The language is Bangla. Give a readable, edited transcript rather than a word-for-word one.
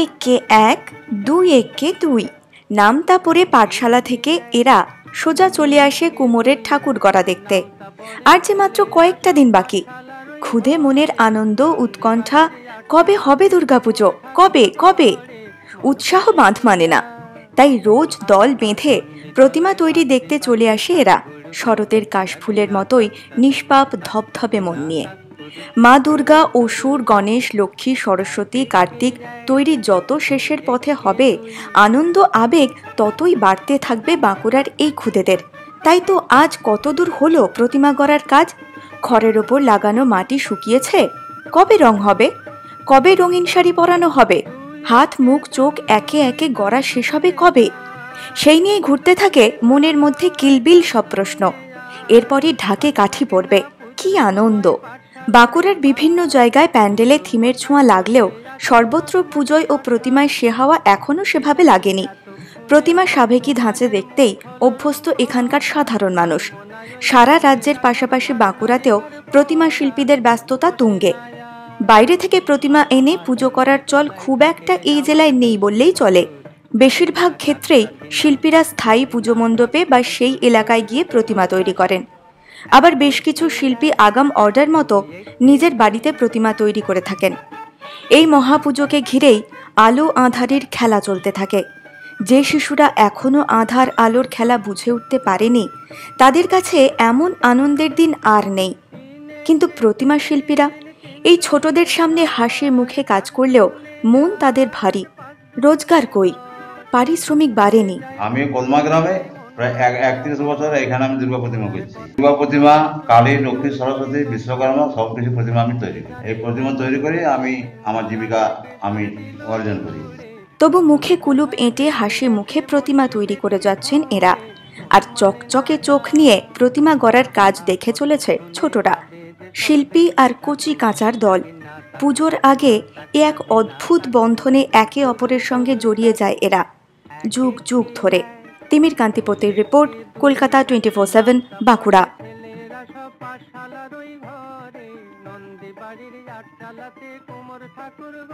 একে এক, দুই একে দুই নামতা পড়ে পাঠশালা থেকে এরা সোজা চলে আসে কুমোরের ঠাকুর গড়া দেখতে। আর যে মাত্র কয়েকটা দিন বাকি। ক্ষুধে মনের আনন্দ উৎকণ্ঠা, কবে হবে দুর্গাপুজো, কবে কবে। উৎসাহ বাঁধ মানে না, তাই রোজ দল বেঁধে প্রতিমা তৈরি দেখতে চলে আসে এরা শরতের কাশফুলের মতোই নিষ্পাপ ধবধবে মন নিয়ে। মা দুর্গা, অসুর, গণেশ, লক্ষ্মী, সরস্বতী, কার্তিক তৈরি যত শেষের পথে হবে, আনন্দ আবেগ ততই বাড়তে থাকবে বাঁকুড়ার এই ক্ষুদেদের। তাই তো আজ কতদূর হলো প্রতিমা গড়ার কাজ। খড়ের ওপর লাগানো মাটি শুকিয়েছে, কবে রং হবে, কবে রঙিন শাড়ি পরানো হবে, হাত মুখ চোখ একে একে গড়া শেষ হবে কবে। সেই নিয়ে ঘুরতে থাকে মনের মধ্যে কিলবিল সব প্রশ্ন। এরপরই ঢাকে কাঠি পড়বে, কি আনন্দ। বাঁকুড়ার বিভিন্ন জায়গায় প্যান্ডেলে থিমের ছোঁয়া লাগলেও সর্বত্র পুজোয় ও প্রতিমায় সে হাওয়া এখনও সেভাবে লাগেনি। প্রতিমা সাবেকি ধাঁচে দেখতেই অভ্যস্ত এখানকার সাধারণ মানুষ। সারা রাজ্যের পাশাপাশি বাঁকুড়াতেও প্রতিমা শিল্পীদের ব্যস্ততা তুঙ্গে। বাইরে থেকে প্রতিমা এনে পুজো করার চল খুব একটা এই জেলায় নেই বললেই চলে। বেশিরভাগ ক্ষেত্রেই শিল্পীরা স্থায়ী পুজো মণ্ডপে বা সেই এলাকায় গিয়ে প্রতিমা তৈরি করেন। আবার বেশ কিছু শিল্পী আগাম অর্ডার মতো নিজের বাড়িতে প্রতিমা তৈরি করে থাকেন। এই মহাপুজোকে ঘিরেই আলো আঁধারের খেলা চলতে থাকে। যে শিশুরা এখনো আধার আলোর খেলা বুঝে উঠতে পারেনি, তাদের কাছে এমন আনন্দের দিন আর নেই। কিন্তু প্রতিমা শিল্পীরা এই ছোটদের সামনে হাসি মুখে কাজ করলেও মন তাদের ভারী। রোজগার কই, পারিশ্রমিক বাড়েনি। আমি কলমা গ্রামে প্রায় 31 বছর এখানে আমি দুর্গা প্রতিমা করছি। দুর্গা প্রতিমা, কালী, লক্ষ্মী, সরস্বতী, বিশ্বকর্মা সবকিছু প্রতিমা আমি তৈরি করি। এই প্রতিমা তৈরি করে আমি আমার জীবিকা আমি অর্জন করি। তবু মুখে কুলুপ এঁটে হাসি মুখে প্রতিমা তৈরি করে যাচ্ছেন এরা। আর চকচকে চোখ নিয়ে প্রতিমা গড়ার কাজ দেখে চলেছে ছোটরা। শিল্পী আর কচি কাঁচার দল পুজোর আগে এ এক অদ্ভুত বন্ধনে একে অপরের সঙ্গে জড়িয়ে যায় এরা যুগ যুগ ধরে। তিমির কান্তিপতির রিপোর্ট, কলকাতা 24/7 বাঁকুড়া।